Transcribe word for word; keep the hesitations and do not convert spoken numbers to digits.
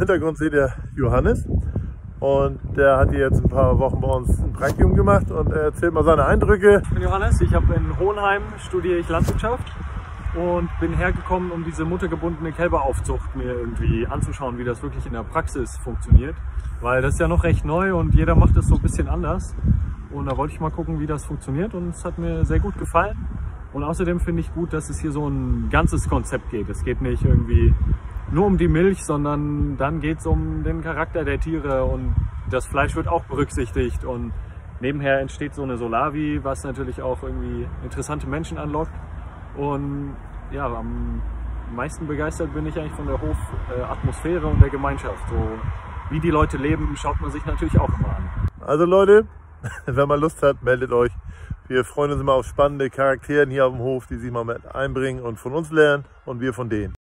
Hintergrund seht ihr Johannes und der hat hier jetzt ein paar Wochen bei uns ein Praktikum gemacht und er erzählt mal seine Eindrücke. Ich bin Johannes, ich habe in Hohenheim studiere ich Landwirtschaft und bin hergekommen, um diese muttergebundene Kälberaufzucht mir irgendwie anzuschauen, wie das wirklich in der Praxis funktioniert, weil das ist ja noch recht neu und jeder macht das so ein bisschen anders und da wollte ich mal gucken, wie das funktioniert und es hat mir sehr gut gefallen. Und außerdem finde ich gut, dass es hier so ein ganzes Konzept geht. Es geht nicht irgendwie nur um die Milch, sondern dann geht es um den Charakter der Tiere und das Fleisch wird auch berücksichtigt. Und nebenher entsteht so eine Solavi, was natürlich auch irgendwie interessante Menschen anlockt. Und ja, am meisten begeistert bin ich eigentlich von der Hofatmosphäre und der Gemeinschaft. So wie die Leute leben, schaut man sich natürlich auch immer an. Also Leute, wenn man Lust hat, meldet euch. Wir freuen uns immer auf spannende Charaktere hier auf dem Hof, die sich mal mit einbringen und von uns lernen und wir von denen.